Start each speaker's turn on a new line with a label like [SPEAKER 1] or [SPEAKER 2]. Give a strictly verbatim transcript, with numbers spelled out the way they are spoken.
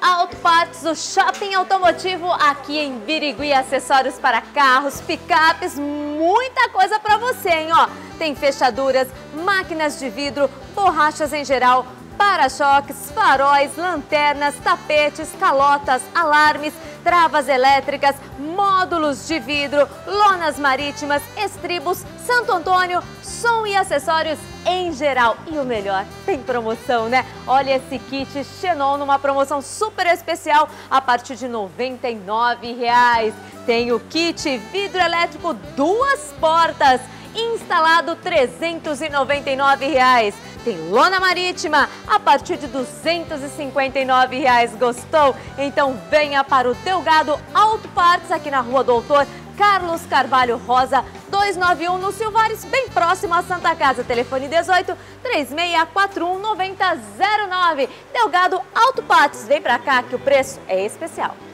[SPEAKER 1] Auto Parts, o shopping automotivo aqui em Birigui, acessórios para carros, picapes, muita coisa para você, hein? Ó, tem fechaduras, máquinas de vidro, borrachas em geral, para-choques, faróis, lanternas, tapetes, calotas, alarmes, travas elétricas, módulos de vidro, lonas marítimas, estribos, Santo Antônio, som e acessórios em geral. E o melhor, tem promoção, né? Olha esse kit Xenon numa promoção super especial a partir de noventa e nove reais. Tem o kit vidro elétrico duas portas, instalado trezentos e noventa e nove reais. Tem lona marítima a partir de duzentos e cinquenta e nove reais. Gostou? Então venha para o Delgado Auto Parts aqui na Rua Doutor Carlos Carvalho Rosa, duzentos e noventa e um, no Silvares, bem próximo à Santa Casa. Telefone dezoito, três seis quatro um, nove zero zero nove. Delgado Auto Parts, vem pra cá que o preço é especial.